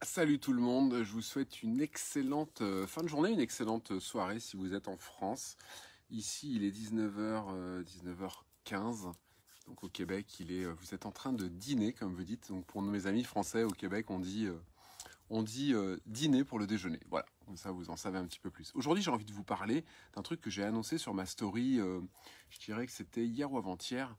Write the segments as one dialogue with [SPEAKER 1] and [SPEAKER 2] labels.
[SPEAKER 1] Salut tout le monde, je vous souhaite une excellente fin de journée, une excellente soirée si vous êtes en France. Ici il est 19h, 19h15, donc au Québec vous êtes en train de dîner comme vous dites. Donc pour mes amis français au Québec on dit dîner pour le déjeuner. Voilà, comme ça vous en savez un petit peu plus. Aujourd'hui j'ai envie de vous parler d'un truc que j'ai annoncé sur ma story, je dirais que c'était hier ou avant-hier.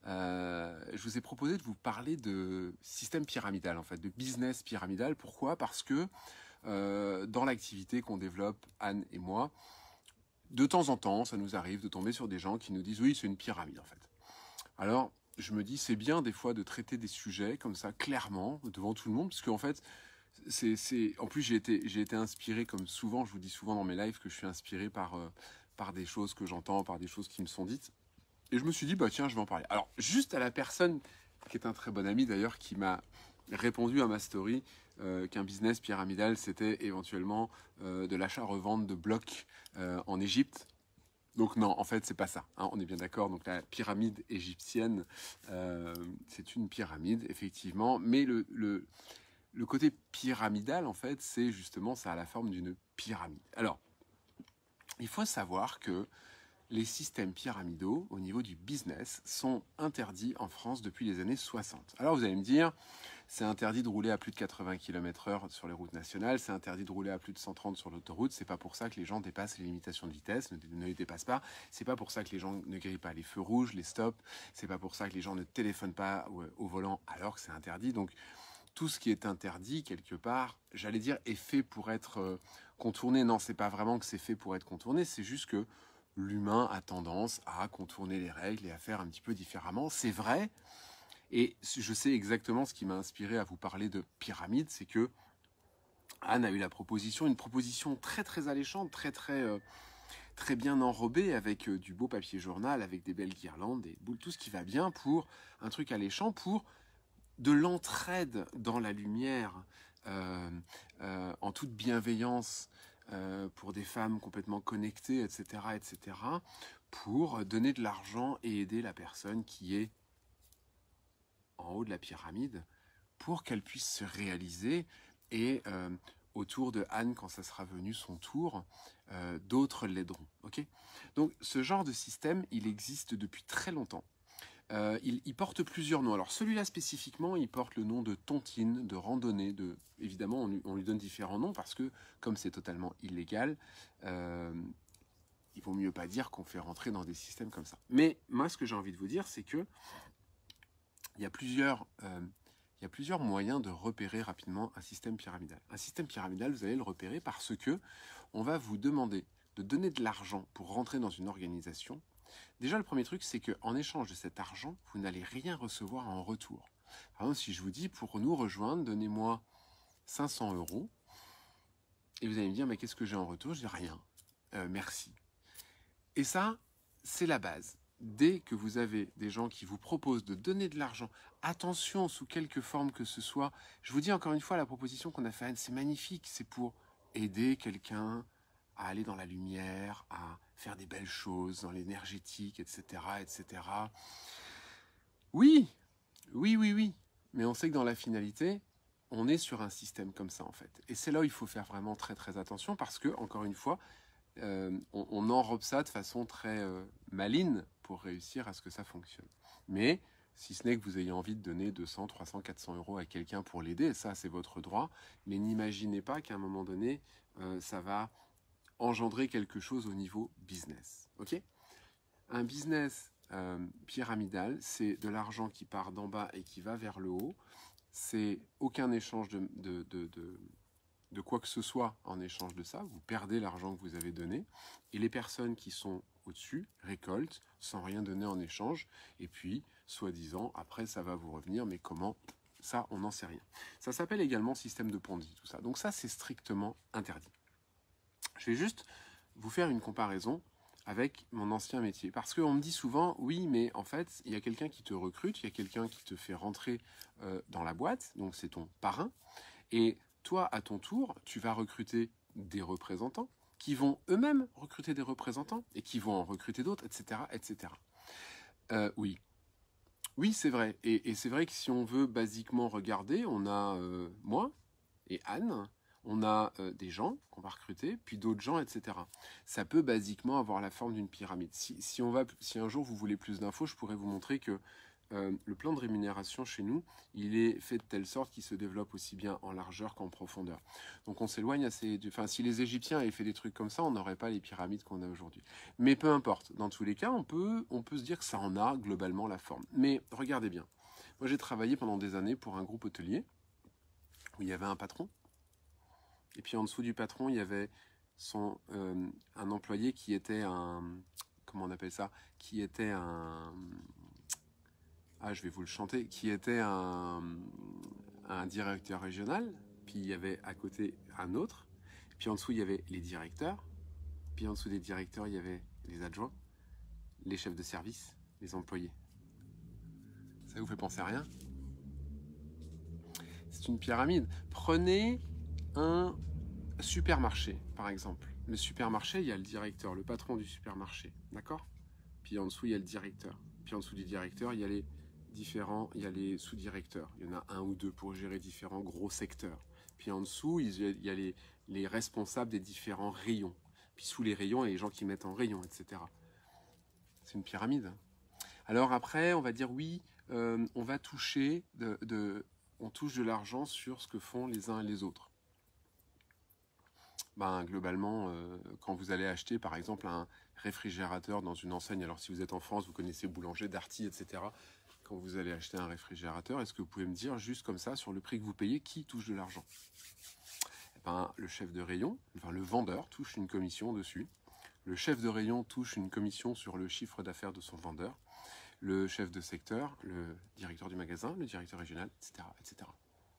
[SPEAKER 1] Je vous ai proposé de vous parler de système pyramidal, en fait, de business pyramidal. Pourquoi? Parce que dans l'activité qu'on développe, Anne et moi, de temps en temps, ça nous arrive de tomber sur des gens qui nous disent oui, c'est une pyramide en fait. Alors, je me dis, c'est bien des fois de traiter des sujets comme ça, clairement, devant tout le monde, parce qu'en fait, en plus, j'ai été inspiré, comme souvent, je vous dis souvent dans mes lives que je suis inspiré par des choses que j'entends, par des choses qui me sont dites. Et je me suis dit, bah tiens, je vais en parler. Alors, juste à la personne, qui est un très bon ami d'ailleurs, qui m'a répondu à ma story, qu'un business pyramidal, c'était éventuellement de l'achat-revente de blocs en Égypte. Donc non, en fait, c'est pas ça. Hein, on est bien d'accord. Donc la pyramide égyptienne, c'est une pyramide, effectivement. Mais le côté pyramidal, en fait, c'est justement, ça a la forme d'une pyramide. Alors, il faut savoir que les systèmes pyramidaux au niveau du business sont interdits en France depuis les années 60. Alors vous allez me dire, c'est interdit de rouler à plus de 80 km/h sur les routes nationales, c'est interdit de rouler à plus de 130 sur l'autoroute, c'est pas pour ça que les gens dépassent les limitations de vitesse, ne les dépassent pas, c'est pas pour ça que les gens ne grillent pas les feux rouges, les stops, c'est pas pour ça que les gens ne téléphonent pas au volant alors que c'est interdit. Donc tout ce qui est interdit, quelque part, j'allais dire, est fait pour être contourné. Non, c'est pas vraiment que c'est fait pour être contourné, c'est juste que l'humain a tendance à contourner les règles et à faire un petit peu différemment. C'est vrai, et je sais exactement ce qui m'a inspiré à vous parler de pyramide, c'est que Anne a eu une proposition très très alléchante, très bien enrobée, avec du beau papier journal, avec des belles guirlandes, des boules, tout ce qui va bien pour un truc alléchant, pour de l'entraide dans la lumière, en toute bienveillance, pour des femmes complètement connectées, etc., etc., pour donner de l'argent et aider la personne qui est en haut de la pyramide pour qu'elle puisse se réaliser et autour de Anne, quand ça sera venu son tour, d'autres l'aideront. Okay, donc ce genre de système, il existe depuis très longtemps. Il porte plusieurs noms. Alors celui-là spécifiquement, il porte le nom de tontine, de randonnée, évidemment on lui donne différents noms parce que comme c'est totalement illégal, il vaut mieux pas dire qu'on fait rentrer dans des systèmes comme ça. Mais moi ce que j'ai envie de vous dire, c'est que il y a plusieurs moyens de repérer rapidement un système pyramidal. Un système pyramidal, vous allez le repérer parce que on va vous demander de donner de l'argent pour rentrer dans une organisation. Déjà, le premier truc, c'est qu'en échange de cet argent, vous n'allez rien recevoir en retour. Par exemple, si je vous dis, pour nous rejoindre, donnez-moi 500 euros, et vous allez me dire, mais qu'est-ce que j'ai en retour? Je dis rien. Merci. Et ça, c'est la base. Dès que vous avez des gens qui vous proposent de donner de l'argent, attention, sous quelque forme que ce soit, je vous dis encore une fois, la proposition qu'on a faite, c'est magnifique, c'est pour aider quelqu'un à aller dans la lumière, à faire des belles choses dans l'énergétique, etc., etc. Oui, oui, oui, oui. Mais on sait que dans la finalité, on est sur un système comme ça, en fait. Et c'est là où il faut faire vraiment très, très attention parce que, encore une fois, on enrobe ça de façon très maligne pour réussir à ce que ça fonctionne. Mais si ce n'est que vous ayez envie de donner 200, 300, 400 euros à quelqu'un pour l'aider, ça c'est votre droit, mais n'imaginez pas qu'à un moment donné, ça va engendrer quelque chose au niveau business. Okay, un business pyramidal, c'est de l'argent qui part d'en bas et qui va vers le haut. C'est aucun échange de quoi que ce soit en échange de ça. Vous perdez l'argent que vous avez donné. Et les personnes qui sont au-dessus récoltent sans rien donner en échange. Et puis, soi-disant, après, ça va vous revenir. Mais comment? Ça, on n'en sait rien. Ça s'appelle également système de Ponzi, tout ça. Donc ça, c'est strictement interdit. Je vais juste vous faire une comparaison avec mon ancien métier. Parce qu'on me dit souvent, oui, mais en fait, il y a quelqu'un qui te recrute, il y a quelqu'un qui te fait rentrer dans la boîte, donc c'est ton parrain. Et toi, à ton tour, tu vas recruter des représentants qui vont eux-mêmes recruter des représentants et qui vont en recruter d'autres, etc., etc. Oui. Oui, c'est vrai. Et c'est vrai que si on veut basiquement regarder, on a moi et Anne, on a des gens qu'on va recruter, puis d'autres gens, etc. Ça peut basiquement avoir la forme d'une pyramide. Si un jour vous voulez plus d'infos, je pourrais vous montrer que le plan de rémunération chez nous, il est fait de telle sorte qu'il se développe aussi bien en largeur qu'en profondeur. Donc on s'éloigne assez... Enfin, si les Égyptiens avaient fait des trucs comme ça, on n'aurait pas les pyramides qu'on a aujourd'hui. Mais peu importe, dans tous les cas, on peut se dire que ça en a globalement la forme. Mais regardez bien. Moi, j'ai travaillé pendant des années pour un groupe hôtelier où il y avait un patron. Et puis en dessous du patron, il y avait un employé qui était un... Comment on appelle ça? Qui était un... Ah, je vais vous le chanter. Qui était un directeur régional. Puis il y avait à côté un autre. Puis en dessous, il y avait les directeurs. Puis en dessous des directeurs, il y avait les adjoints, les chefs de service, les employés. Ça vous fait penser à rien? C'est une pyramide. Prenez un supermarché, par exemple. Le supermarché, il y a le directeur, le patron du supermarché, d'accord? Puis en dessous, il y a le directeur. Puis en dessous du directeur, il y a les sous-directeurs. Il y en a un ou deux pour gérer différents gros secteurs. Puis en dessous, il y a les responsables des différents rayons. Puis sous les rayons, il y a les gens qui mettent en rayon, etc. C'est une pyramide. Alors après, on va dire oui, on va toucher on touche de l'argent sur ce que font les uns et les autres. Ben, globalement, quand vous allez acheter par exemple un réfrigérateur dans une enseigne, alors si vous êtes en France, vous connaissez Boulanger, Darty, etc. Quand vous allez acheter un réfrigérateur, est-ce que vous pouvez me dire juste comme ça, sur le prix que vous payez, qui touche de l'argent? Eh ben, le chef de rayon, enfin le vendeur touche une commission dessus. Le chef de rayon touche une commission sur le chiffre d'affaires de son vendeur. Le chef de secteur, le directeur du magasin, le directeur régional, etc. etc.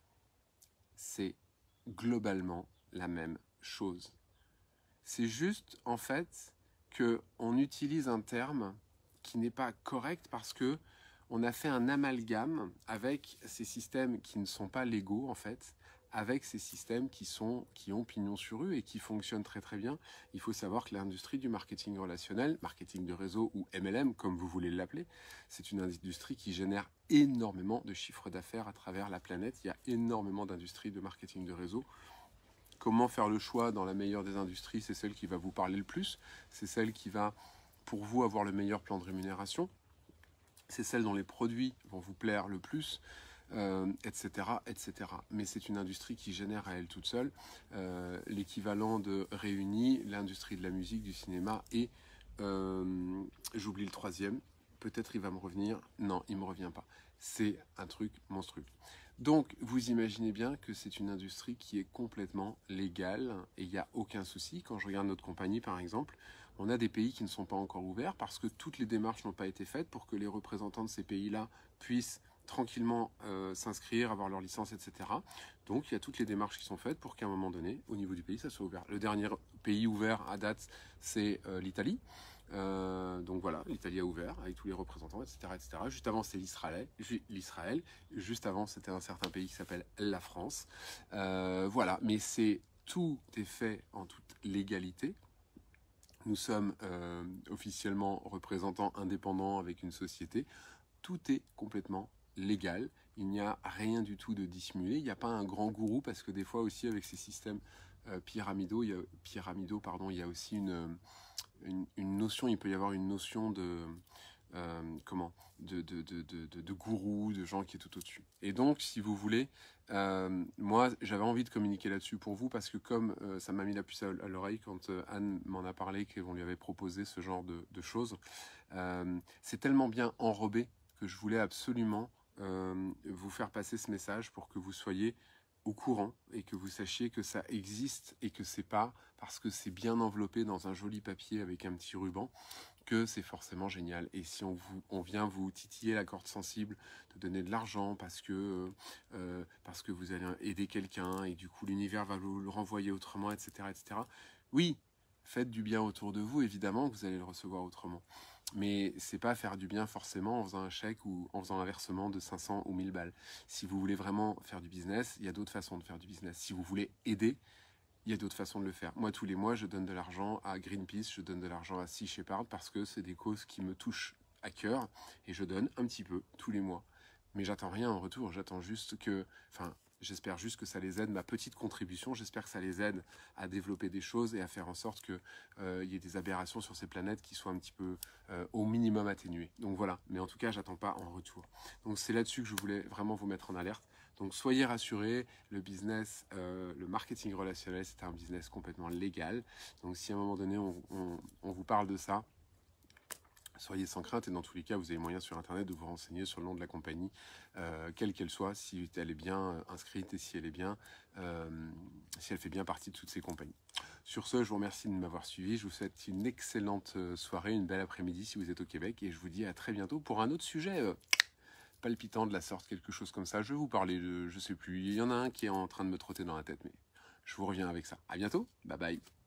[SPEAKER 1] C'est globalement la même chose. C'est juste, en fait, qu'on utilise un terme qui n'est pas correct parce que on a fait un amalgame avec ces systèmes qui ne sont pas légaux, en fait, avec ces systèmes qui ont pignon sur rue et qui fonctionnent très très bien. Il faut savoir que l'industrie du marketing relationnel, marketing de réseau ou MLM, comme vous voulez l'appeler, c'est une industrie qui génère énormément de chiffres d'affaires à travers la planète. Il y a énormément d'industries de marketing de réseau. Comment faire le choix dans la meilleure des industries? C'est celle qui va vous parler le plus. C'est celle qui va, pour vous, avoir le meilleur plan de rémunération. C'est celle dont les produits vont vous plaire le plus, etc., etc. Mais c'est une industrie qui génère à elle toute seule l'équivalent de réunis, l'industrie de la musique, du cinéma et, j'oublie le troisième, peut-être il va me revenir, non, il ne me revient pas. C'est un truc monstrueux. Donc, vous imaginez bien que c'est une industrie qui est complètement légale et il n'y a aucun souci. Quand je regarde notre compagnie, par exemple, on a des pays qui ne sont pas encore ouverts parce que toutes les démarches n'ont pas été faites pour que les représentants de ces pays-là puissent tranquillement s'inscrire, avoir leur licence, etc. Donc, il y a toutes les démarches qui sont faites pour qu'à un moment donné, au niveau du pays, ça soit ouvert. Le dernier pays ouvert à date, c'est l'Italie. Donc voilà, l'Italie a ouvert avec tous les représentants, etc. etc. Juste avant, c'était l'Israël. Juste avant, c'était un certain pays qui s'appelle la France. Voilà, mais tout est fait en toute légalité. Nous sommes officiellement représentants indépendants avec une société. Tout est complètement légal. Il n'y a rien du tout de dissimulé. Il n'y a pas un grand gourou parce que des fois aussi avec ces systèmes pyramidaux, il y a aussi une notion, il peut y avoir une notion de de gourou, de gens qui est tout au-dessus. Et donc, si vous voulez, moi, j'avais envie de communiquer là-dessus pour vous parce que comme ça m'a mis la puce à l'oreille quand Anne m'en a parlé, qu'on lui avait proposé ce genre de choses, c'est tellement bien enrobé que je voulais absolument vous faire passer ce message pour que vous soyez au courant et que vous sachiez que ça existe et que c'est pas parce que c'est bien enveloppé dans un joli papier avec un petit ruban que c'est forcément génial. Et si on vient vous titiller la corde sensible, de donner de l'argent parce que vous allez aider quelqu'un et du coup l'univers va vous le renvoyer autrement, etc., etc. Oui, faites du bien autour de vous, évidemment que vous allez le recevoir autrement. Mais c'est pas faire du bien forcément en faisant un chèque ou en faisant un versement de 500 ou 1000 balles. Si vous voulez vraiment faire du business, il y a d'autres façons de faire du business. Si vous voulez aider, il y a d'autres façons de le faire. Moi, tous les mois, je donne de l'argent à Greenpeace, je donne de l'argent à Sea Shepherd parce que c'est des causes qui me touchent à cœur et je donne un petit peu tous les mois. Mais j'attends rien en retour, j'attends juste que... Enfin, J'espère juste que ça les aide, ma petite contribution, j'espère que ça les aide à développer des choses et à faire en sorte qu'il y ait des aberrations sur ces planètes qui soient un petit peu au minimum atténuées. Donc voilà, mais en tout cas, j'attends pas en retour. Donc c'est là-dessus que je voulais vraiment vous mettre en alerte. Donc soyez rassurés, le business, le marketing relationnel, c'est un business complètement légal. Donc si à un moment donné, on vous parle de ça, soyez sans crainte et dans tous les cas, vous avez moyen sur Internet de vous renseigner sur le nom de la compagnie, quelle qu'elle soit, si elle est bien inscrite et si elle est bien, si elle fait bien partie de toutes ces compagnies. Sur ce, je vous remercie de m'avoir suivi. Je vous souhaite une excellente soirée, une belle après-midi si vous êtes au Québec et je vous dis à très bientôt pour un autre sujet palpitant de la sorte, quelque chose comme ça. Je vais vous parler de, je sais plus, il y en a un qui est en train de me trotter dans la tête, mais je vous reviens avec ça. À bientôt, bye bye.